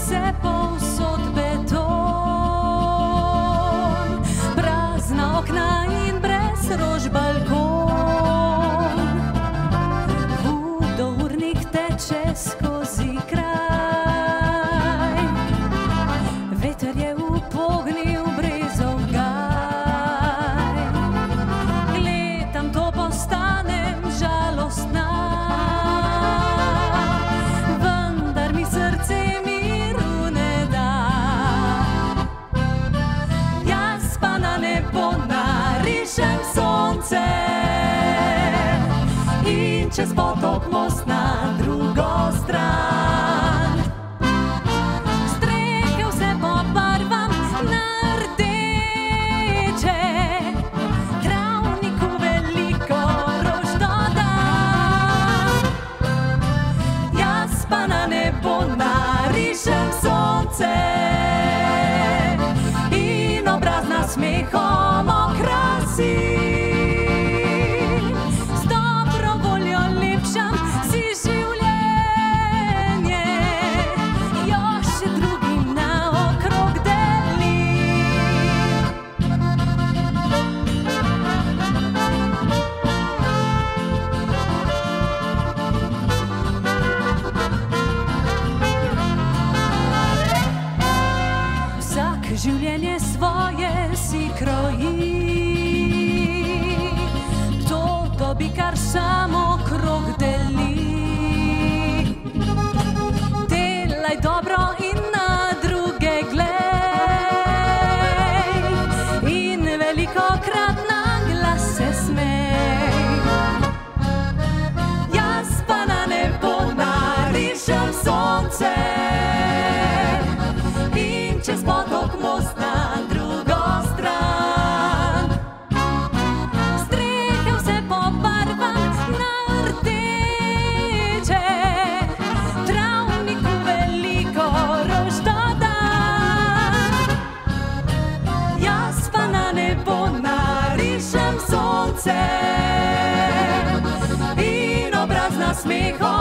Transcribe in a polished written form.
vse povsod beton, prazna okna in brez rož balkon. Vodournik teče skozi kraj, veter je upognil brezov gaj. Gledam to, postanem žalostna, vendar mi srce miru ne da. Jaz pa na nebo narišem sonce in čez potok most na drugo stran. Strehe vse pobarvam na rdeče, travniku veliko rož dodam. Jaz pa na nebo narišem sonce in obraz nasmehom okrasim. Z dobro voljo lepšam si življenje, jo še drugim naokrog delim. Vsak življenje svoje si kroji, to dobi, kar samo krog deli. Delaj dobro in na druge glej in velikokrat na glas se smej. Jaz pa na nebo narišem sonce in čez potok most na drugo stran. Strehe vse pobarvam na rdeče, travniku veliko rož dodam. Jaz pa na nebo narišem sonce in obraz nasmehom